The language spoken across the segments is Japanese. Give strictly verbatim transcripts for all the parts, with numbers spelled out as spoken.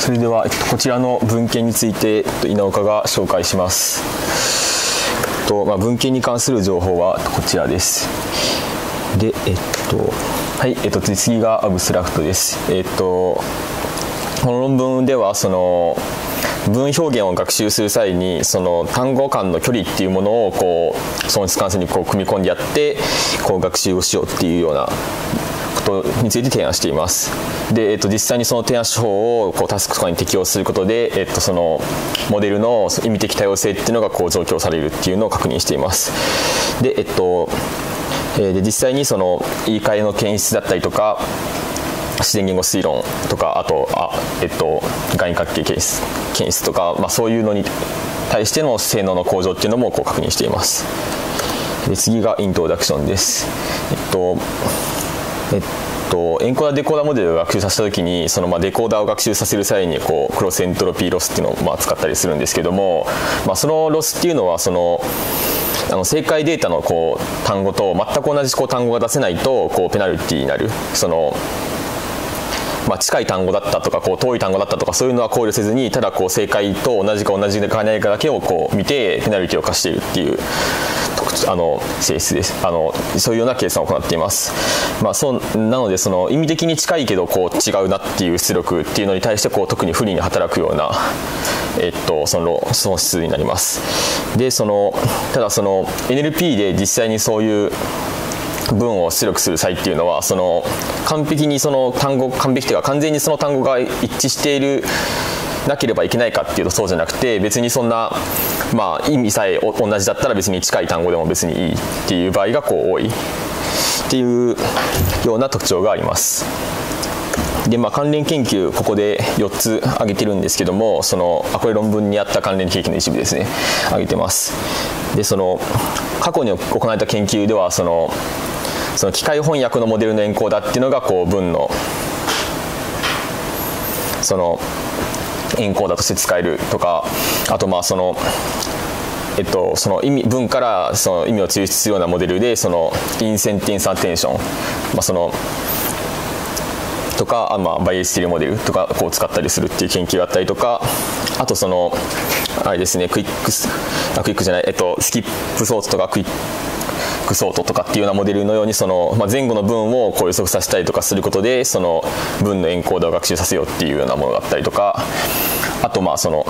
それでは、えっと、こちらの文献について、えっと、稲岡が紹介します。えっとまあ、文献に関する情報はこちらです。で、えっとはい、えっと、次がアブストラクトです。えっとこの論文ではその文表現を学習する際にその単語間の距離っていうものをこう損失関数にこう組み込んでやってこう学習をしようっていうようなことについて提案しています。で、えっと、実際にその提案手法をこうタスクとかに適用することで、えっと、そのモデルの意味的多様性っていうのがこう増強されるっていうのを確認しています。で、えっと、で実際にその言い換えの検出だったりとか自然言語推論とかあとあ、えっと、外因角形検出、検出とか、まあ、そういうのに対しての性能の向上っていうのもこう確認しています。で次がイントロダクションです。えっとえっと、エンコーダーデコーダーモデルを学習させたときにそのまあデコーダーを学習させる際にこうクロスエントロピーロスっていうのをまあ使ったりするんですけども、まあ、そのロスっていうのはそのあの正解データのこう単語と全く同じこう単語が出せないとこうペナルティになるその、まあ、近い単語だったとかこう遠い単語だったとかそういうのは考慮せずにただこう正解と同じか同じかないかだけをこう見てペナルティを課しているっていうあの性質です。あのそういうような計算を行っています。まあ、そうなのでその意味的に近いけどこう違うなっていう出力っていうのに対してこう特に不利に働くような、えっと、その損失になります。でそのただその エヌエルピー で実際にそういう文を出力する際っていうのはその完璧にその単語完璧というか完全にその単語が一致しているなければいけないかっていうとそうじゃなくて別にそんな、まあ、意味さえ同じだったら別に近い単語でも別にいいっていう場合がこう多いっていうような特徴があります。でまあ、関連研究ここでよっつ挙げてるんですけどもそのあこれ論文にあった関連研究の一部ですね挙げてます。でその過去に行われた研究ではそのその機械翻訳のモデルのエンコーダーっていうのがこう文のそのエンコーダーとして使えるとかあとまあそのえっと、その意味文からその意味を抽出するようなモデルでそのインセンテンスアテンション、まあ、そのとかあ、まあ、バイエスティルモデルとかこう使ったりするっていう研究があったりとかあとそのあれですねクイックスあクイックじゃない、えっと、スキップソートとかクイックソートとかっていうようなモデルのようにその、まあ、前後の文をこう予測させたりとかすることでその文のエンコーダーを学習させようっていうようなものがあったりとかあとまあその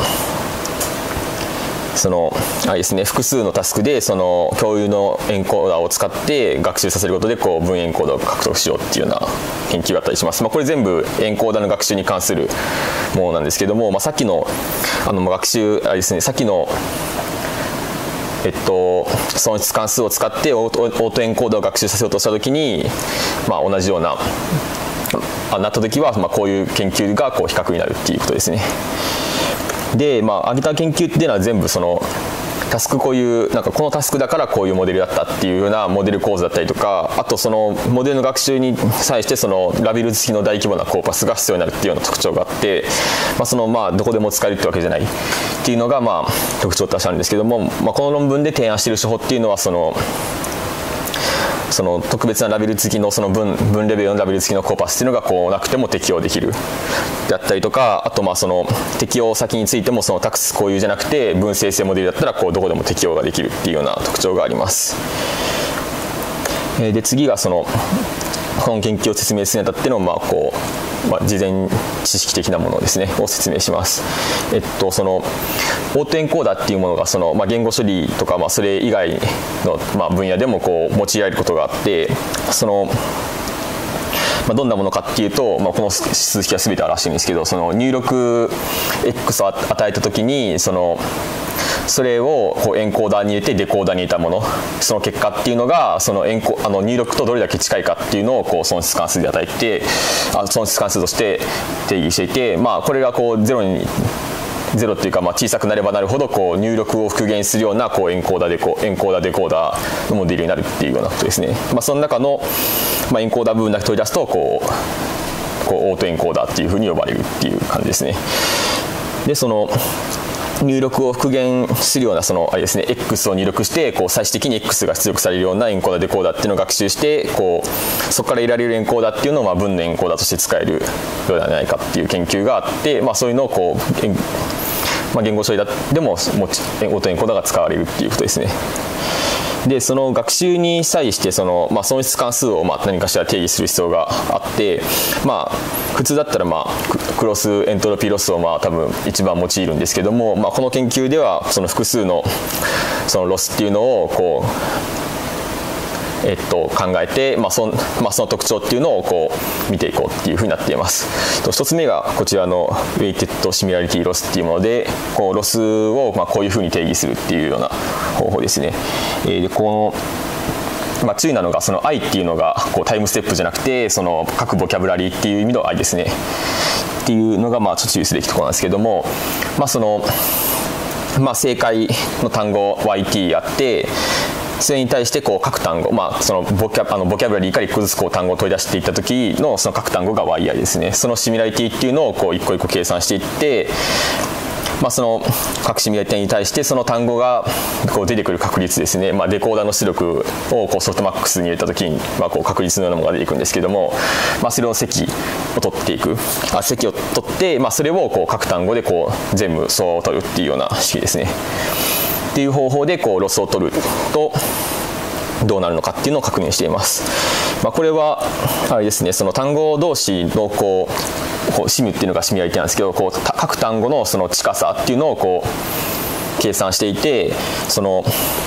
そのあれですね、複数のタスクでその共有のエンコーダーを使って学習させることでこう文エンコーダーを獲得しようっていうような研究があったりします。まあ、これ全部エンコーダーの学習に関するものなんですけども、まあ、さっきのあの学習あれですねさっきのえっと、損失関数を使ってオート、オートエンコーダーを学習させようとしたときに、まあ、同じようななったときは、まあ、こういう研究がこう比較になるっていうことですね。で、まあ、挙げた研究っていうのは全部そのタスクこういうなんかこのタスクだからこういうモデルだったっていうようなモデル構図だったりとかあとそのモデルの学習に際してそのラベル付きの大規模なコーパスが必要になるっていうような特徴があって、まあ、そのまあどこでも使えるってわけじゃないっていうのがまあ特徴としてあるんですけども、まあ、この論文で提案している手法っていうのはそのその特別なラベル付きのその文文レベルのラベル付きのコーパスっていうのがこうなくても適用できるだったりとかあとまあその適用先についてもそのタクス固有じゃなくて文生成モデルだったらこうどこでも適用ができるっていうような特徴があります。で次がそのこの研究を説明するにあたってのまあこう、まあ、事前知識的なものですねを説明します。えっとそのオートエンコーダーっていうものがその、まあ、言語処理とか、まあ、それ以外の、まあ、分野でもこう用いられることがあってその、まあ、どんなものかっていうと、まあ、この数式は全て表してるんですけどその入力 X を与えた時にそのそれをこうエンコーダーに入れてデコーダーに入れたものその結果っていうのがそのエンコあの入力とどれだけ近いかっていうのをこう損失関数で与えてあ損失関数として定義していて、まあ、これがこうゼロにゼロっていうかまあ小さくなればなるほどこう入力を復元するようなこうエンコーダーデコエンコーダーデコーダーのモデルになるっていうようなことですね。まあ、その中の、まあ、エンコーダー部分だけ取り出すとこうこうオートエンコーダーっていうふうに呼ばれるっていう感じですね。でその入力を復元するようなそのあれですね X を入力してこう最終的に X が出力されるようなエンコーダーデコーダーっていうのを学習してこうそこから得られるエンコーダーっていうのをまあ文のエンコーダーとして使えるようではないかっていう研究があって、まあ、そういうのをこう、まあ、言語処理でもオートエンコーダーが使われるっていうことですね。でその学習に際してその、まあ、損失関数をまあ何かしら定義する必要があって、まあ、普通だったら、まあ、クロスエントロピーロスをまあ多分一番用いるんですけども、まあ、この研究ではその複数のそのロスっていうのをこうえっと、考えて、まあ そ, まあ、その特徴っていうのをこう見ていこうっていうふうになっています。一つ目がこちらのウェイテッドシミュラリティロスっていうもので、こうロスをまあこういうふうに定義するっていうような方法ですね。えー、でこのまあ、注意なのがその i っていうのがこうタイムステップじゃなくてその各ボキャブラリーっていう意味の i ですねっていうのがまあちょっと注意すべきところなんですけども、まあそのまあ、正解の単語 ワイティー あってそれに対してこう各単語、まあ、そのボキャ、あのボキャブラリーからいっこずつこう単語を取り出していった時のその各単語が ワイアイ ですね。そのシミュラリティっていうのをこう一個一個計算していって、まあ、その各シミュラリティに対してその単語がこう出てくる確率ですね、まあ、デコーダーの出力をこうソフトマックスに入れた時に、まあ、こう確率のようなものが出てくるんですけども、まあ、それを積を取っていくあ積を取って、まあ、それをこう各単語でこう全部総を取るっていうような式ですね。っていう方法でこうロスを取るとどうなるのかっていうのを確認しています。まあ、これはあれですね、その単語同士のこうこうシミュっていうのがシミュラリティなんですけど、こう各単語のその近さっていうのをこう計算していて、その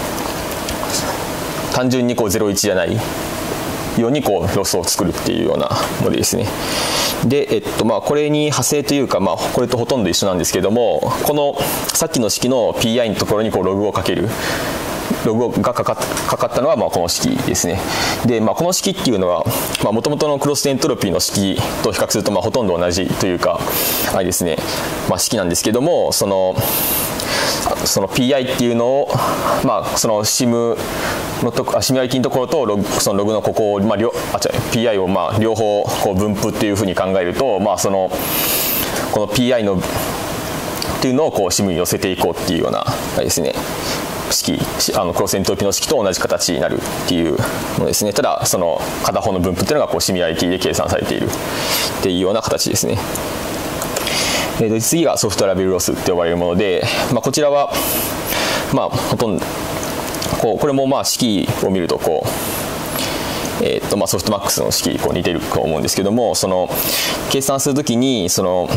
単純にこうゼロいちじゃないようにこうロスを作るっていうようなものですね。で、えっとまあ、これに派生というか、まあ、これとほとんど一緒なんですけども、このさっきの式の ピーアイ のところにこうログをかけるログがかかったのはまあこの式ですね。で、まあ、この式っていうのはもともとのクロスエントロピーの式と比較するとまあほとんど同じというかあれですね、まあ、式なんですけども、そのその ピーアイ っていうのを、まあ、そのシムのとシミュラリティのところとログそのログのここを、まあ、両あ違う ピーアイ をまあ両方こう分布っていうふうに考えると、まあ、そのこの ピーアイ のっていうのをこうシムに寄せていこうっていうようなあれですね式あのクロスエントロピーの式と同じ形になるっていうのですね。ただその片方の分布っていうのがこうシミュラリティで計算されているっていうような形ですね。で次がソフトラベルロスって呼ばれるもので、まあ、こちらはまあほとんどこうこれもまあ式を見るとこう、えーとまあ、ソフトマックスの式にこう似てると思うんですけども、その計算するときにその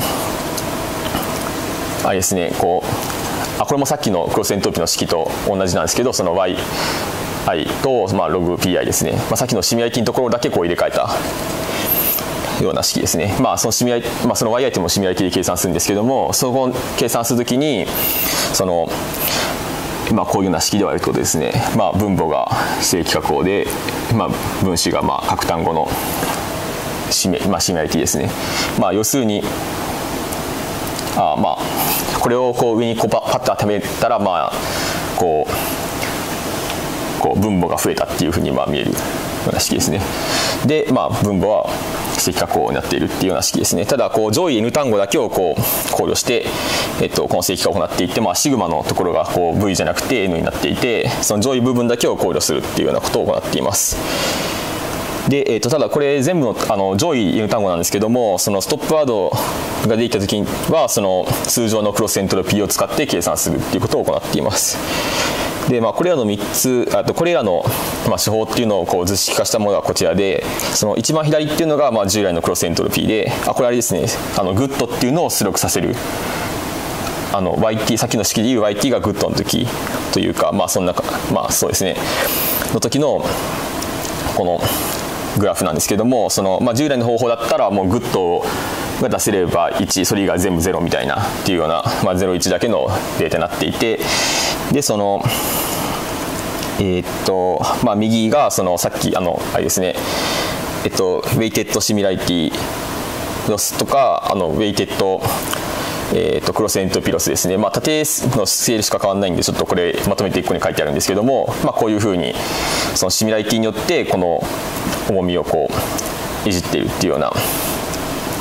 あれですねこうあこれもさっきのクロスエントロピーの式と同じなんですけど、その ワイアイ と、まあ、ログ ピーアイ ですね、まあ、さっきのシミュラリティのところだけこう入れ替えたような式ですね。まあそのシミュラリ、まあ、その ワイアイ ってもシミュラリティで計算するんですけども、その計算するときにそのまあこういうような式ではあるということですね。まあ分母が正規加工で、まあ、分子がまあ各単語のシミュ、まあ、シミュラリティですね。まあ要するにあまあこれをこう上にこうパッと当てめたらまあこうこう分母が増えたっていうふうにまあ見えるような式ですね。で、まあ、分母は正規加工になっているっていうような式ですね。ただこう上位 N 単語だけをこう考慮して、えっと、この正規化を行っていって、まあ、シグマのところがこう V じゃなくて N になっていて、その上位部分だけを考慮するっていうようなことを行っています。で、えー、とただこれ全部のあの上位 N 単語なんですけども、そのストップワードができた時にはその通常のクロスエントロピーを使って計算するっていうことを行っています。でまあ、これらのみっつあとこれらの、まあ、手法っていうのをこう図式化したものがこちらで、その一番左っていうのがまあ従来のクロスエントロピーで、あこれあれですね、あのグッドっていうのを出力させるあの ワイティー さっきの式でいう ワイティー がグッドの時というか、まあそんなまあそうですねの時のこのグラフなんですけども、その、まあ、従来の方法だったらもうグッドが出せればいち、それ以外全部ゼロみたいなっていうような、まあ、ゼロいちだけのデータになっていて、でそのえー、っとまあ右がそのさっきあのあれですねえっとウェイテッドシミュラリティロスとかあのウェイテッドえー、とクロスエントロピーロスですね、まあ、縦のスケールしか変わらないんでちょっとこれまとめていっこに書いてあるんですけども、まあ、こういうふうにそのシミュラリティによってこの重みをこういじっているっていうような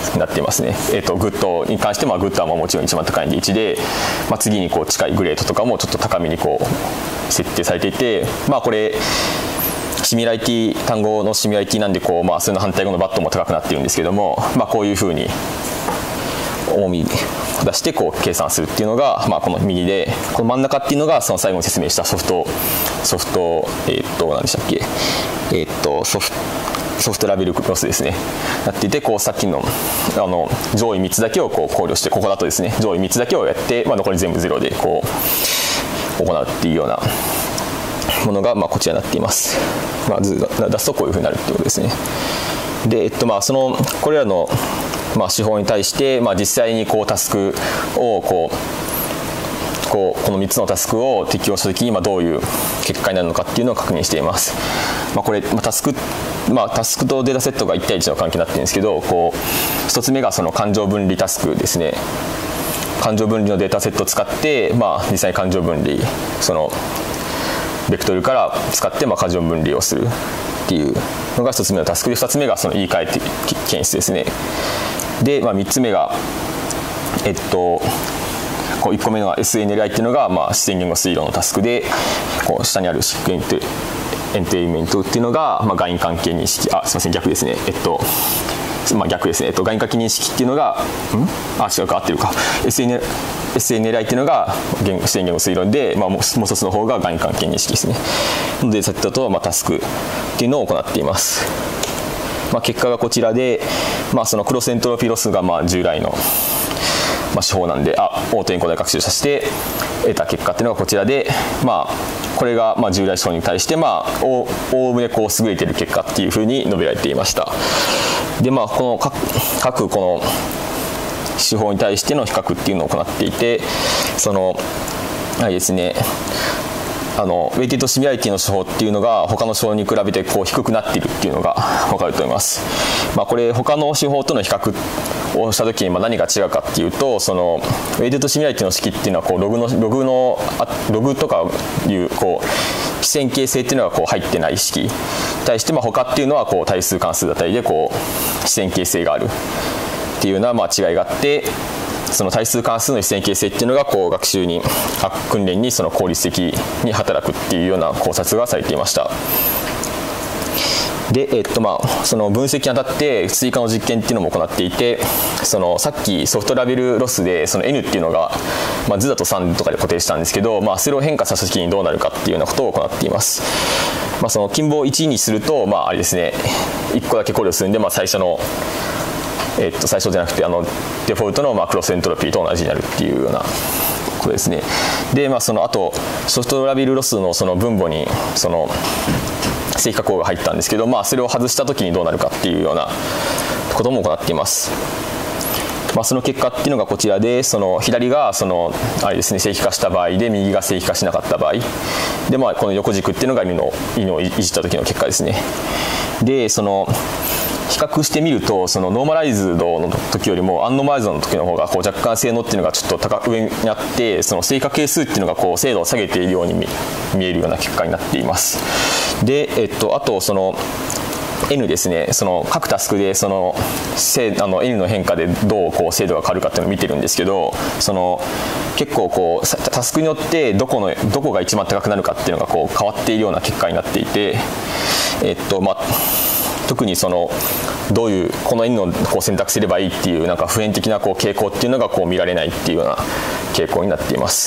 になっていますね。えー、とグッドに関してもグッドはもちろん一番高いんでいちで、まあ、次にこう近いグレードとかもちょっと高めにこう設定されていて、まあこれシミュラリティ単語のシミュラリティなんでこう、まあ、それの反対語のバットも高くなっているんですけども、まあ、こういうふうに重みを出してこう計算するっていうのが、まあ、この右で、この真ん中っていうのがその最後に説明したソフトソフトえー、っと何でしたっけえー、っとソフトソフトラベルロスですねなっていて、こうさっきのあの上位みっつだけをこう考慮して、ここだとですね上位みっつだけをやって、まあ、残り全部ゼロでこう行うっていうようなものがまあこちらになっています。まあ、図出すとこういうふうになるっていうことですね。で、えっと、まあそのこれらのまあ手法に対して、まあ、実際にこうタスクをこうこうこのみっつのタスクを適用したときに、まあ、どういう結果になるのかっていうのを確認しています。まあ、これ、まあ、タスク、まあ、タスクとデータセットがいち対いちの関係になってるんですけど、こうひとつめがその感情分離タスクですね。感情分離のデータセットを使って、まあ、実際に感情分離そのベクトルから使ってまあ感情分離をするっていうのがひとつめのタスクで、ふたつめがその言い換え検出ですね。で、まあ、みっつめがえっとこういっこめの エスエヌエルアイ っていうのがまあ自然言語推論のタスクで、こう下にあるシックエントエンテイメントっていうのがまあ外因関係認識、あすみません逆ですねえっとまあ、逆ですね、えっと、外因関係認識っていうのがんあ違うか合ってるか エスエヌエルエスエヌエルアイ っていうのが自然言語推論で、まあ、もう一つの方が外因関係認識ですねので、先ほどとまあタスクっていうのを行っています。まあ、結果がこちらで、まあ、そのクロスエントロピーロスがまあ従来のまあ手法なんで、あオートエンコーダー学習させて得た結果っていうのがこちらで、まあ、これがまあ従来手法に対してまあおおおむねこう優れている結果っていうふうに述べられていました。でまあこの各、各この手法に対しての比較っていうのを行っていて、そのはいですねあのウェイテッドシミュラリティの手法っていうのが他の手法に比べてこう低くなっているっていうのが分かると思います。まあ、これ他の手法との比較をした時にまあ何が違うかっていうと、そのウェイテッドシミュラリティの式っていうのはこうログのログのログとかいうこう非線形性っていうのがこう入ってない式に対してまあ他っていうのはこう対数関数だったりでこう非線形性があるっていうようなまあ違いがあって、その対数関数の非線形性っていうのがこう学習に訓練にその効率的に働くっていうような考察がされていました。で、えっとまあ、その分析にあたって追加の実験っていうのも行っていて、そのさっきソフトラベルロスでその N っていうのが、まあ、図だとさんとかで固定したんですけど、まあ、それを変化させた時にどうなるかっていうようなことを行っています。まあ、その近傍いちにすると、まあ、あれですねいっこだけ考慮するんで、まあ、最初のえっと最初じゃなくてあのデフォルトのまあクロスエントロピーと同じになるっていうようなことですね。で、まあ、そのあとソフトラベルロスのその分母にその正規化項が入ったんですけど、まあ、それを外した時にどうなるかっていうようなことも行っています。まあ、その結果っていうのがこちらで、その左がそのあれですね正規化した場合で、右が正規化しなかった場合で、まあ、この横軸っていうのが犬の犬をいじった時の結果ですね。でその比較してみると、そのノーマライズドの時よりもアンノーマライズドの時の方がこう若干性能っていうのがちょっと高上にあって、その正確係数っていうのがこう精度を下げているように 見, 見えるような結果になっています。で、えっと、あとその N ですね、その各タスクでそのあの N の変化でどうこう精度が変わるかっていうのを見てるんですけど、その結構こうタスクによってどこのどこが一番高くなるかっていうのがこう変わっているような結果になっていて、えっとまあ特にそのどういうこの N をこう選択すればいいっていうなんか普遍的なこう傾向っていうのがこう見られないっていうような傾向になっています。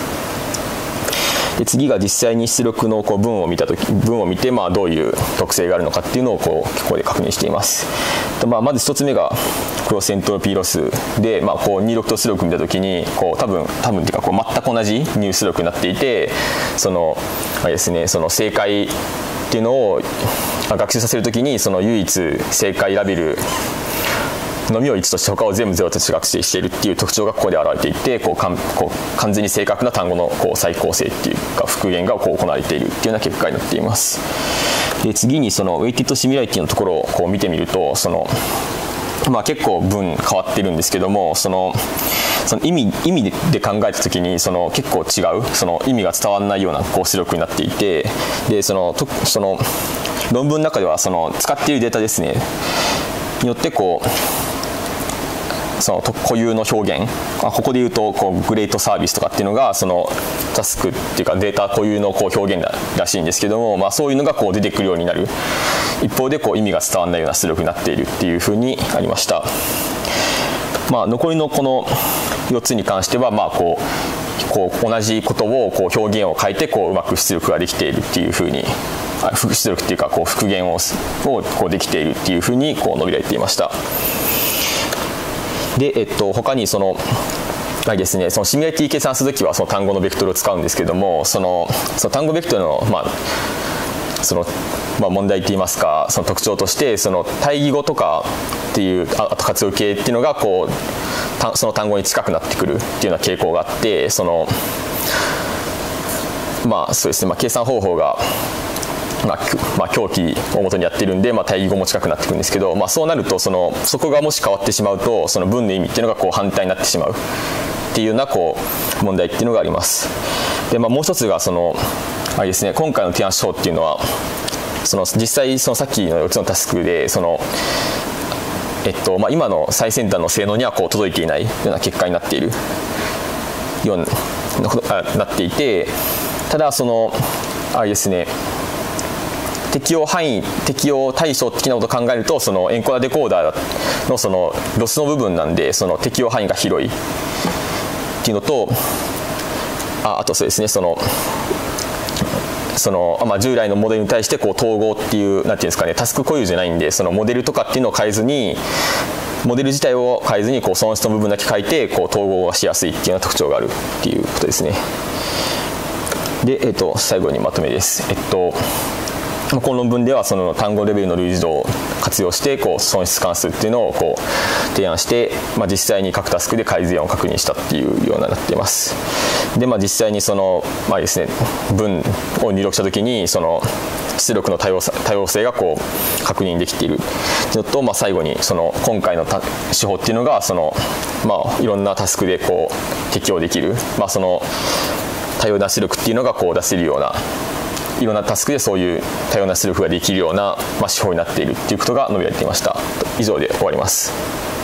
で次が実際に出力のこう文を見た時文を見てまあどういう特性があるのかっていうのをこうここで確認しています。とまあまずひとつめがクロスエントロピーロスで、まあ、こう入力と出力見た時にこう多分多分っていうかこう全く同じ入出力になっていて、そのあれですねその正解っていうのを学習させるときにその唯一正解ラベルのみをいちとして他を全部ゼロとして学習しているっていう特徴がここで現れていて、こうかんこう完全に正確な単語のこう再構成っていうか復元がこう行われているっていうような結果になっています。で次にそのウェイテッドシミュラリティのところをこう見てみると、そのまあ、結構文変わってるんですけども、そのその意味意味で考えた時にその結構違うその意味が伝わらないようなこう出力になっていて、でそのとその論文の中ではその使っているデータですねによってこうその固有の表現、ここで言うとこうグレートサービスとかっていうのがそのタスクっていうかデータ固有のこう表現らしいんですけども、まあ、そういうのがこう出てくるようになる一方でこう意味が伝わらないような出力になっているっていうふうにありました。まあ、残りのこのよっつに関してはまあこうこう同じことをこう表現を変えてこううまく出力ができているっていうふうに出力っていうかこう復元ををこうできているっていうふうにこう述べられていました。で、えっと、他にそのあれですね、そのシミュラリティ計算するときはその単語のベクトルを使うんですけれども、そのその単語ベクトルの、まあそのまあ、問題といいますかその特徴としてその対義語とかっていうあと活用形っていうのがこうその単語に近くなってくるっていうような傾向があって、そのまあそうですね、まあ、計算方法がまあまあ、狂気を元にやってるんで、まあ、対義語も近くなってくるんですけど、まあ、そうなるとそのそこがもし変わってしまうとその文の意味っていうのがこう反対になってしまうっていうようなこう問題っていうのがあります。で、まあ、もう一つがそのあれですね、今回の提案書っていうのはその実際そのさっきのよっつのタスクでその、えっとまあ、今の最先端の性能にはこう届いていないような結果になっているようななっていて、ただそのあれですね適用範囲適用対象的なことを考えるとそのエンコーダーデコーダーのそのロスの部分なんでその適用範囲が広いっていうのと、ああとそうですねそのそのまあ、従来のモデルに対してこう統合っていうなんていうんですかねタスク固有じゃないんでそのモデルとかっていうのを変えずにモデル自体を変えずにこう損失の部分だけ変えてこう統合がしやすいっていうような特徴があるっていうことですね。で、えっと、最後にまとめです。えっとこの論文ではその単語レベルの類似度を活用してこう損失関数っていうのをこう提案して、まあ、実際に各タスクで改善を確認したっていうようになっています。で、まあ、実際にその、まあですね、文を入力した時にその出力の多様さ多様性がこう確認できているのと、まあ、最後にその今回の手法っていうのがその、まあ、いろんなタスクでこう適用できる、まあ、その多様な出力っていうのがこう出せるようないろんなタスクでそういう多様な出力ができるような、まあ、手法になっているということが述べられていました。以上で終わります。